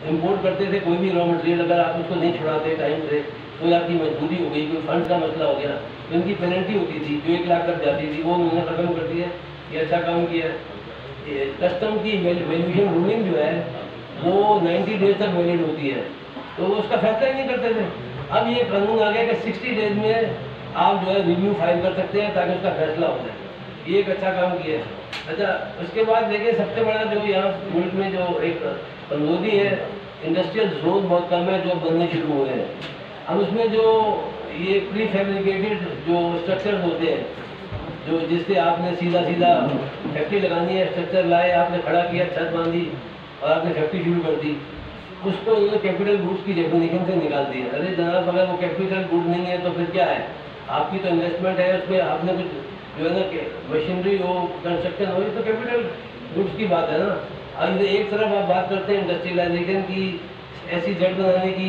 Import करते थे कोई भी रॉ मटेरियल, अगर आप उसको नहीं छुड़ाते टाइम से, कोई आपकी मजबूरी हो गई, कोई फंड का मसला हो गया, तो इनकी पेनल्टी होती थी जो 1 लाख तक जाती थी, वो उन्होंने ख़त्म कर दिया। ये अच्छा काम किया है। कस्टम की वैल्यूएशन रूलिंग जो है वो 90 डेज तक वैलिड होती है, तो वो उसका फैसला ही नहीं करते थे। अब ये कानून आ गया कि 60 डेज में आप जो है रिव्यू फाइल कर सकते हैं ताकि उसका फैसला हो जाए। ये एक अच्छा काम किया है। अच्छा, उसके बाद देखिए सबसे बड़ा जो यहाँ मुल्क में जो एक कमजोरी है, इंडस्ट्रियल जोन बहुत कम है जो बनने शुरू हुए हैं। अब उसमें जो ये प्री फैब्रिकेटेड जो स्ट्रक्चर्स होते हैं, जो जिससे आपने सीधा फैक्ट्री लगानी है, स्ट्रक्चर लाए, आपने खड़ा किया, छत बांधी और आपने फैक्ट्री शुरू कर दी, उसको उन्होंने कैपिटल गुड्स की डेफिनेशन से निकाल दिया। अरे जनाब, अगर वो कैपिटल गुड नहीं है तो फिर क्या है? आपकी तो इन्वेस्टमेंट है, उसमें आपने कुछ जो है ना कि मशीनरी हो, कंस्ट्रक्शन हो, ये तो कैपिटल गुड्स की बात है ना। अब एक तरफ आप बात करते हैं इंडस्ट्रियलाइजेशन की, ऐसी जेड बनाने की,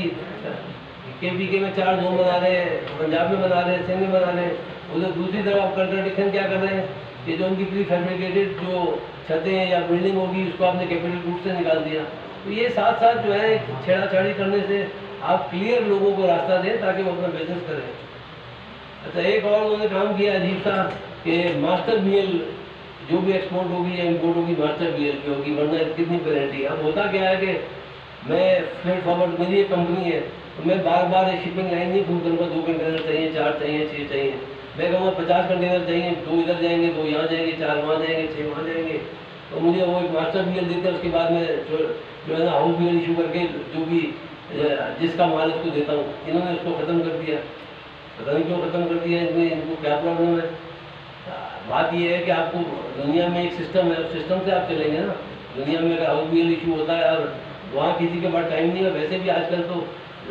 KPK में 4 जोन बना रहे हैं, पंजाब में बना रहे हैं, सिंध में बना रहे हैं, उधर दूसरी तरफ आप कंट्राडिक्शन क्या कर रहे हैं कि जो उनकी प्री फैब्रिकेटेड जो छतें या बिल्डिंग होगी उसको आपने कैपिटल गुड्स से निकाल दिया। तो ये साथ साथ जो है छेड़ाछाड़ी करने से आप क्लियर लोगों को रास्ता दें ताकि वो अपना बिजनेस करें। अच्छा, एक और उन्होंने काम किया अजीब सा कि मास्टर BL जो भी एक्सपोर्ट होगी या इम्पोर्ट होगी मास्टर BL की होगी, वरना कितनी पेनल्टी। अब होता क्या है कि मैं फ्रेट फॉरवर्ड, मेरी एक कंपनी है, तो मैं बार बार शिपिंग लाइन नहीं घूम करूँगा, 2 कंटेनर चाहिए, 4 चाहिए, 6 चाहिए। मैं कहूँगा 50 कंटेनर चाहिए, 2 इधर जाएंगे, 2 यहाँ जाएंगे, 4 वहाँ जाएंगे, 6 वहाँ जाएंगे। तो मुझे वो एक मास्टर BL देते हैं, उसके बाद में जो है ना हाउस BL इशू करके जो भी जिसका माल उसको देता हूँ। इन्होंने उसको ख़त्म कर दिया, पता नहीं क्यों ख़त्म कर दिया, इसमें इनको क्या प्रॉब्लम है। बात यह है कि आपको दुनिया में एक सिस्टम है, उस सिस्टम से आप चलेंगे ना। दुनिया में अगर हाउस BL इशू होता है और वहाँ किसी के पास टाइम नहीं है, वैसे भी आजकल तो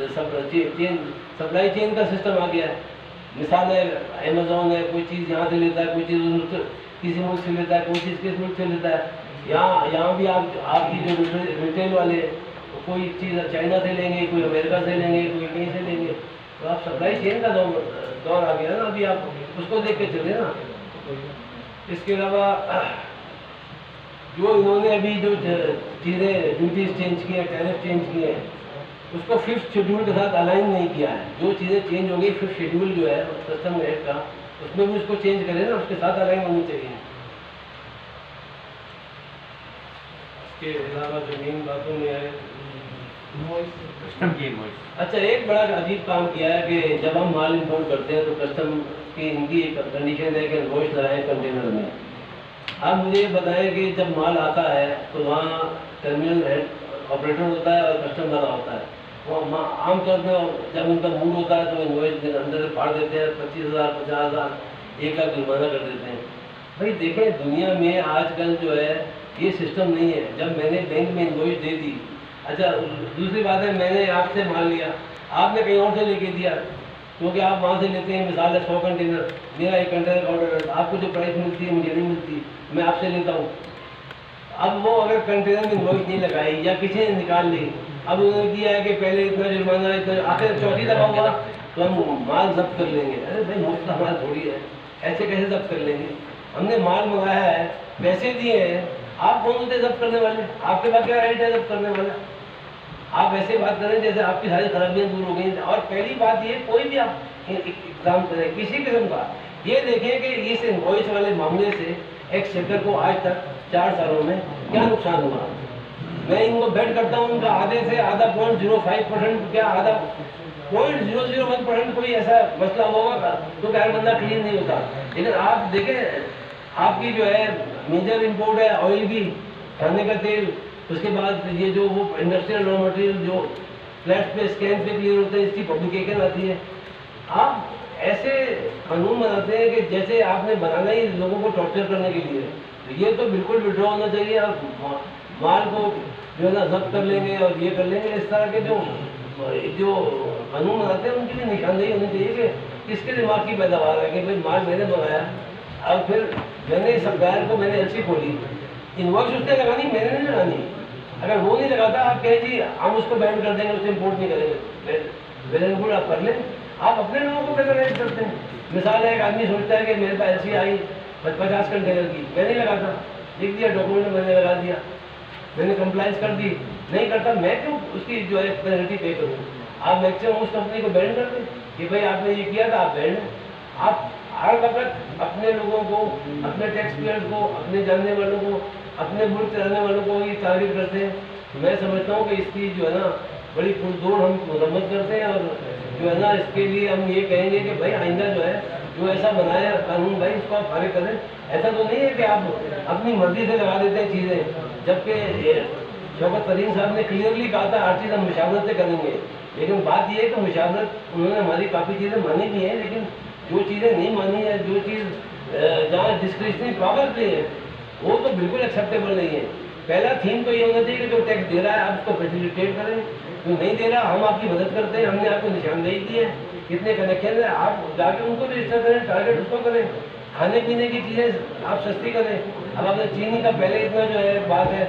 सप्लाई चेन का सिस्टम आ गया है। मिसाल है, अमेज़ॉन है, कोई चीज़ यहाँ से लेता है, कोई चीज़ किसी मुल्क से लेता है, कोई चीज़ किस मुल्क से लेता है। यहाँ भी आपकी जो रिटेल वाले कोई चीज़ चाइना से लेंगे, कोई अमेरिका से लेंगे, कोई कहीं से लेंगे, तो आप सप्लाई चेन का दौर आ गया ना, अभी आप उसको देख के चले ना। इसके अलावा जो इन्होंने अभी जो चीज़ें ड्यूटीज चेंज की है, टैरिफ चेंज किए हैं, उसको 5th शेड्यूल के साथ अलाइन नहीं किया है। जो चीज़ें चेंज हो गई 5th शेड्यूल जो है कस्टम एक्ट का, उसमें भी उसको चेंज करें ना, उसके साथ अलाइन होनी चाहिए। इसके अलावा जो मेन बातों में है कस्टम की इनवॉइस। अच्छा, एक बड़ा अजीब काम किया है कि जब हम माल इंपोर्ट करते हैं तो कस्टम की इनकी एक कंडीशन है कि इनवॉइस लगाएं कंटेनर में। आप मुझे बताएं कि जब माल आता है तो वहाँ टर्मिनल हेड ऑपरेटर होता है और कस्टम वाला होता है। वो आमतौर पर जब उनका मूड होता है तो इनवॉइस अंदर से फाड़ देते हैं, 25,000, 50,000, 1 लाख जुर्माना कर देते हैं। भाई देखें, दुनिया में आजकल जो है ये सिस्टम नहीं है। जब मैंने बैंक में इनवॉइस दे दी, अच्छा दूसरी बात है, मैंने आपसे माल लिया, आपने कहीं और से लेके दिया, क्योंकि आप वहाँ से लेते हैं, मिसाल है 100 कंटेनर, मेरा 1 कंटेनर का ऑर्डर है, आपको जो प्राइस मिलती है मुझे नहीं मिलती, मैं आपसे लेता हूँ। अब वो अगर कंटेनर में इनवॉइस नहीं लगाई या किसी ने निकाल ली, अब उन्होंने किया है कि पहले इतना जुर्माना, इतना, आखिर चौथी दफ़ा हुआ तो हम माल जब्त कर लेंगे। अरे भाई, मुफ्त का माल थोड़ी है, ऐसे कैसे जब्त कर लेंगे? हमने माल मंगाया है, पैसे दिए हैं, आप कौन होते जब्त करने वाले? आपके पास क्या राइट है जब्त करने वाला? आप ऐसे बात करें जैसे आपकी सारी खराबियाँ दूर हो गई। और पहली बात ये, कोई भी आप एग्जाम करें किसी किस्म का, ये देखें कि इस इनवॉइस वाले मामले से एक्सचेकर को आज तक 4 सालों में क्या नुकसान हुआ। मैं इनको बेट करता हूँ उनका आधे से आधा 0.05%, क्या आधा 0.001% कोई ऐसा मसला होगा तो क्या बंदा क्लीन नहीं होता। लेकिन आप देखें, आपकी जो है मेजर इम्पोर्ट है ऑयल की, खाने का तेल, उसके बाद ये जो वो इंडस्ट्रियल रॉ मटेरियल जो फ्लैट पे स्कैन पे क्लियर होते हैं, इसकी पब्लिकेशन आती है। आप ऐसे कानून बनाते हैं कि जैसे आपने बनाना ही लोगों को टॉर्चर करने के लिए। तो ये तो बिल्कुल विड्रॉ होना चाहिए। आप माल को जो है ना जब्त कर लेंगे और ये कर लेंगे। इस तरह के जो कानून बनाते हैं उनकी भी निशानदेही होनी चाहिए कि किसके दिमाग की पैदावार है कि भाई माल मैंने मंगाया, अब फिर मैंने सप्लायर को मैंने एलसी खोली, इनवॉइस उसने लगानी, मैंने नहीं लगानी। अगर वो नहीं लगाता, आप कहें जी हम उसको बैन कर देंगे, उससे इम्पोर्ट नहीं करेंगे, वेल एंड गुड, आप कर लें। आप अपने लोगों को पेनलाइज करते हैं। मिसाल है, एक आदमी सोचता है कि मेरे पास एलसी आई 50 कंटेनर की, मैं नहीं लगाता, लिख दिया डॉक्यूमेंट में, मैंने लगा दिया, मैंने कंप्लाइंस कर दी, नहीं करता, मैं क्यों उसकी जो है पेनल्टी पे करूँ? आप मैक्सिमम उस कंपनी को बैन कर दें कि भाई आपने ये किया था, आप बैन हैं। आप हर वक्त अपने लोगों को, अपने टैक्स पेयर्स को, अपने जानने वालों को, अपने मुल्क चलाने वालों को ये टारगेट करते हैं। मैं समझता हूँ कि इसकी जो है ना बड़ी पुरजोर हम मरम्मत करते हैं, और जो है ना इसके लिए हम ये कहेंगे कि भाई आइंदा जो है जो ऐसा बनाया कानून भाई उसको आप खारिज करें। ऐसा तो नहीं है कि आप अपनी मर्जी से लगा देते हैं चीज़ें, जबकि शौकत तरीन साहब ने क्लियरली कहा था हर चीज़ हम मुशावरत से करेंगे। लेकिन बात यह है कि मुशावरत उन्होंने हमारी काफ़ी चीज़ें मानी भी हैं, लेकिन जो चीज़ें नहीं मानी है, जो चीज़ जहाँ डिस्क्रिशनरी पावर पे है, वो तो बिल्कुल एक्सेप्टेबल नहीं है। पहला थीम तो ये होना चाहिए कि जो टैक्स दे रहा है आप उसको फैसिलिटेट करें, जो नहीं दे रहा हम आपकी मदद करते हैं, हमने आपको निशानदेही दी है, कितने कनेक्शन है, आप जाके उनको रजिस्टर करें, टारगेट उसको करें। खाने पीने की चीज़ें आप सस्ती करें। अब आपने चीनी का पहले इतना जो है बात है,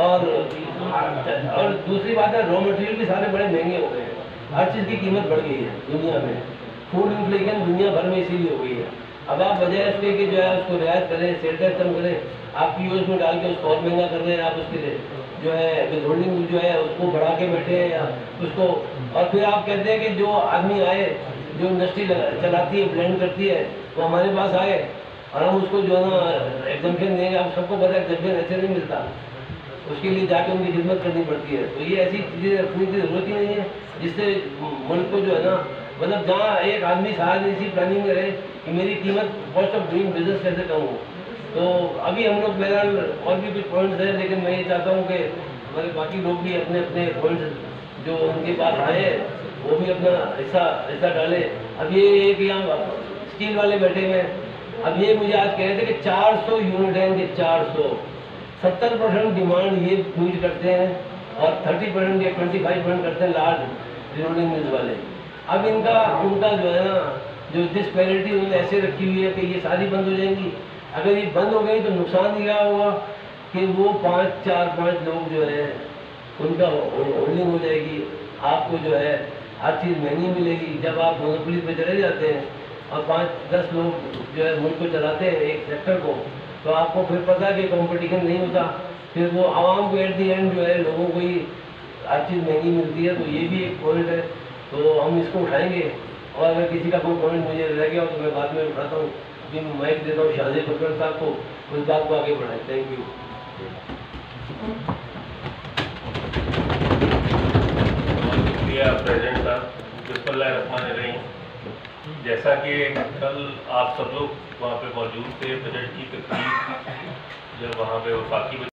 और दूसरी बात है रॉ मटेरियल भी सारे बड़े महंगे हो गए हैं, हर चीज़ की कीमत बढ़ गई है दुनिया में। फूड इन्फ्लेशन दुनिया भर में इसीलिए हो गई है। अब आप बजाय उसके कि जो है उसको रियायत करें, सेल टैक्स कम करें, आप पीओएस में डाल के उसको और महंगा कर रहे हैं। आप उसके लिए जो है विथहोल्डिंग जो है उसको बढ़ा के बैठे हैं या उसको, और फिर आप कहते हैं कि जो आदमी आए, जो इंडस्ट्री चलाती है, ब्लेंड करती है, वो हमारे पास आए और हम उसको जो है ना एग्जम्पशन देंगे। आप सबको पता है एग्जम्पशन ऐसे नहीं मिलता, उसके लिए जाके उनकी खिदमत करनी पड़ती है। तो ये ऐसी चीज़ें रखने की ज़रूरत ही नहीं है जिससे मुल्क को जो है ना, मतलब जहाँ एक आदमी सारा इसी प्लानिंग में रहे कि मेरी कीमत कॉस्ट ऑफ डूइंग बिजनेस कैसे कम हो। तो अभी हम लोग बहरहाल और भी कुछ पॉइंट्स हैं, लेकिन मैं ये चाहता हूँ कि हमारे बाकी लोग भी अपने अपने पॉइंट्स जो उनके पास आए हैं वो भी अपना हिस्सा डालें। अब ये एक यहाँ स्टील वाले बैठे हुए हैं, अब ये मुझे आज कह रहे थे कि 400 यूनिट हैं, कि 470% डिमांड ये यूज करते हैं और 30% या 25% करते हैं लार्ज रिलोडिंग मिल्स वाले। अब उनका जो है ना जो डिस्पैरिटी उन्होंने ऐसे रखी हुई है कि ये सारी बंद हो जाएंगी। अगर ये बंद हो गई तो नुकसान क्या होगा कि वो 4-5 लोग जो है उनका होल्डिंग हो जाएगी। आपको जो है हर चीज़ महंगी मिलेगी। जब आप मोनोपोली पे चले जाते हैं और 5-10 लोग जो है मुल्क को चलाते हैं एक सेक्टर को, तो आपको फिर पता है कि कंपटीशन नहीं होता, फिर वो आवाम को एट दी एंड जो है लोगों को ही हर चीज़ महंगी मिलती है। तो ये भी एक पॉइंट है, तो हम इसको उठाएंगे। और अगर किसी का कोई पॉइंट मुझे रह गया हो तो मैं बाद में उठाता हूँ। अभी मैं माइक देता हूँ शाहजेब फकरन साहब को, उस बात को आगे बढ़ाएं। Thank you. शुक्रिया प्रेसिडेंट साहब। बिस्मिल्लाहिर्रहमानिर्रहीम। जैसा कि कल आप सब लोग वहाँ पे मौजूद थे, बजट की तकरीब जब वहाँ पे वफाकी